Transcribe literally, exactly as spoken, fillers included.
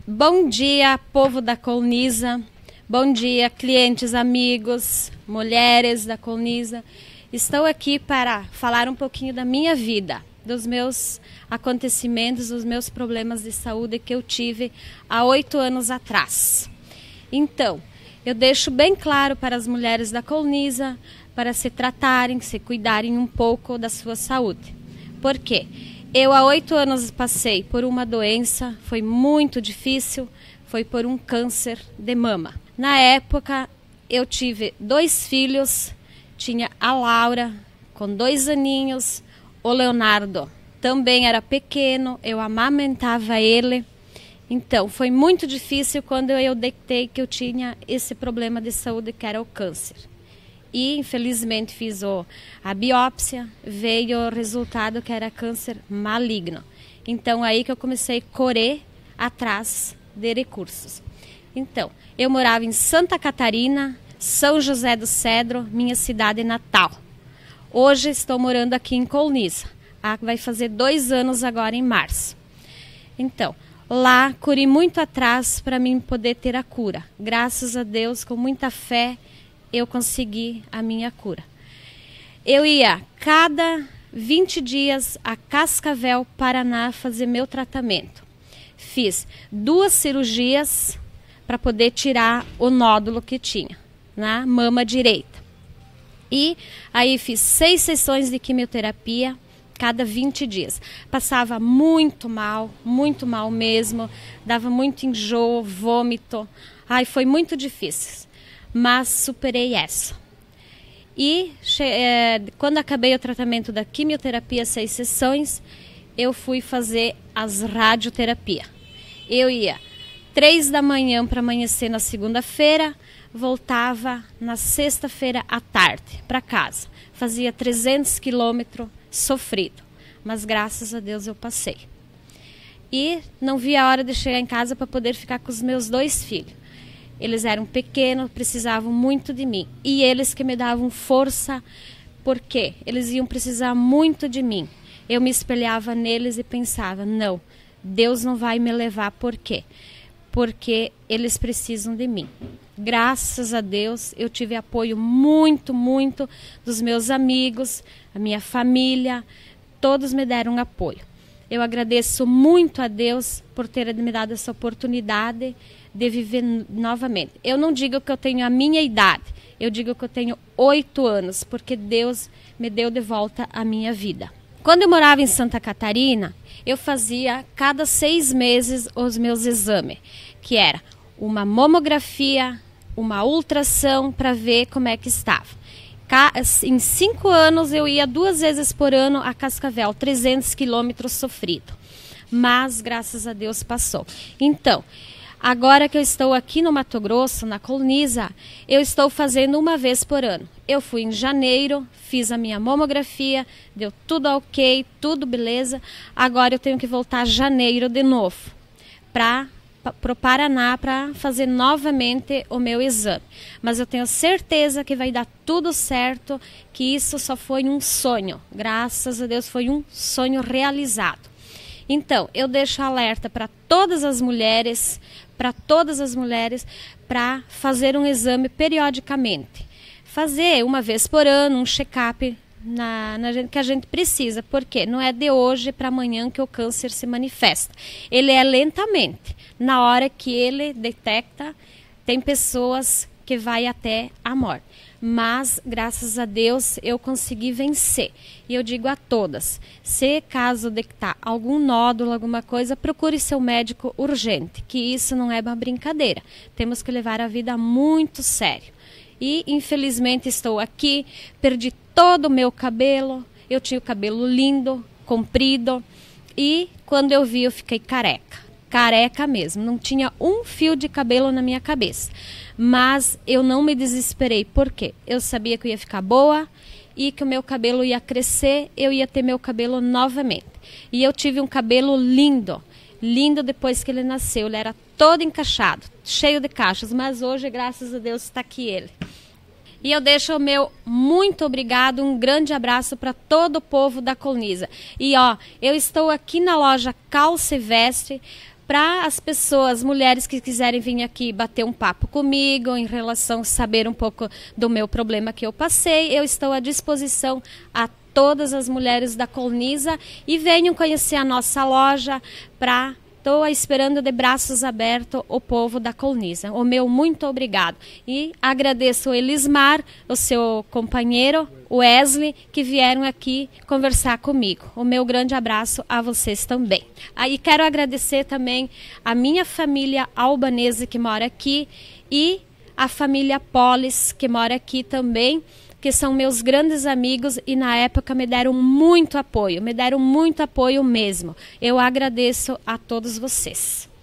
Bom dia, povo da Colniza. Bom dia, clientes, amigos, mulheres da Colniza. Estou aqui para falar um pouquinho da minha vida, dos meus acontecimentos, dos meus problemas de saúde que eu tive há oito anos atrás. Então, eu deixo bem claro para as mulheres da Colniza para se tratarem, se cuidarem um pouco da sua saúde. Por quê? Eu há oito anos passei por uma doença, foi muito difícil, foi por um câncer de mama. Na época, eu tive dois filhos, tinha a Laura, com dois aninhos, o Leonardo também era pequeno, eu amamentava ele. Então, foi muito difícil quando eu detectei que eu tinha esse problema de saúde, que era o câncer. E, infelizmente, fiz o, a biópsia, veio o resultado que era câncer maligno. Então, aí que eu comecei a correr atrás de recursos. Então, eu morava em Santa Catarina, São José do Cedro, minha cidade natal. Hoje estou morando aqui em Colniza. Ah, vai fazer dois anos agora em março. Então, lá corri muito atrás para mim poder ter a cura. Graças a Deus, com muita fé, eu consegui a minha cura. Eu ia cada vinte dias a Cascavel, Paraná, fazer meu tratamento. Fiz duas cirurgias para poder tirar o nódulo que tinha na mama direita. E aí fiz seis sessões de quimioterapia cada vinte dias. Passava muito mal, muito mal mesmo, dava muito enjoo, vômito. Ai, foi muito difícil. Mas superei essa. E é, quando acabei o tratamento da quimioterapia, seis sessões, eu fui fazer as radioterapia. Eu ia três da manhã para amanhecer na segunda-feira, voltava na sexta-feira à tarde para casa. Fazia trezentos quilômetros sofrido, mas graças a Deus eu passei. E não vi a hora de chegar em casa para poder ficar com os meus dois filhos. Eles eram pequenos, precisavam muito de mim. E eles que me davam força, porque eles iam precisar muito de mim. Eu me espelhava neles e pensava, não, Deus não vai me levar. Por quê? Porque eles precisam de mim. Graças a Deus, eu tive apoio muito, muito dos meus amigos, a minha família, todos me deram apoio. Eu agradeço muito a Deus por ter me dado essa oportunidade de viver novamente. Eu não digo que eu tenho a minha idade, eu digo que eu tenho oito anos, porque Deus me deu de volta a minha vida. Quando eu morava em Santa Catarina, eu fazia cada seis meses os meus exames, que era uma mamografia, uma ultrassom para ver como é que estava. Em cinco anos eu ia duas vezes por ano a Cascavel, trezentos quilômetros sofrido. Mas graças a Deus passou. Então, agora que eu estou aqui no Mato Grosso, na Colniza, eu estou fazendo uma vez por ano. Eu fui em janeiro, fiz a minha mamografia, deu tudo ok, tudo beleza. Agora eu tenho que voltar a janeiro de novo para para o Paraná para fazer novamente o meu exame. Mas eu tenho certeza que vai dar tudo certo, que isso só foi um sonho. Graças a Deus foi um sonho realizado. Então, eu deixo alerta para todas as mulheres, para todas as mulheres, para fazer um exame periodicamente. Fazer uma vez por ano, um check-up na, na, que a gente precisa, porque não é de hoje para amanhã que o câncer se manifesta. Ele é lentamente. Na hora que ele detecta, tem pessoas que vai até a morte. Mas, graças a Deus, eu consegui vencer. E eu digo a todas, se caso detectar algum nódulo, alguma coisa, procure seu médico urgente, que isso não é uma brincadeira. Temos que levar a vida muito sério. E, infelizmente, estou aqui, perdi todo o meu cabelo. Eu tinha o cabelo lindo, comprido. E, quando eu vi, eu fiquei careca. Careca mesmo, não tinha um fio de cabelo na minha cabeça. Mas eu não me desesperei, por quê? Eu sabia que eu ia ficar boa e que o meu cabelo ia crescer, eu ia ter meu cabelo novamente. E eu tive um cabelo lindo, lindo depois que ele nasceu. Ele era todo encaixado, cheio de cachos, mas hoje, graças a Deus, está aqui ele. E eu deixo o meu muito obrigado, um grande abraço para todo o povo da Colniza. E ó, eu estou aqui na loja Calcivestre para as pessoas, mulheres que quiserem vir aqui bater um papo comigo em relação a saber um pouco do meu problema que eu passei, eu estou à disposição a todas as mulheres da Colniza e venham conhecer a nossa loja para... Estou esperando de braços abertos o povo da Colniza. O meu muito obrigado. E agradeço o Elismar, o seu companheiro, o Wesley, que vieram aqui conversar comigo. O meu grande abraço a vocês também. Aí quero agradecer também a minha família albanesa que mora aqui e a família Polis, que mora aqui também, que são meus grandes amigos e na época me deram muito apoio, me deram muito apoio mesmo. Eu agradeço a todos vocês.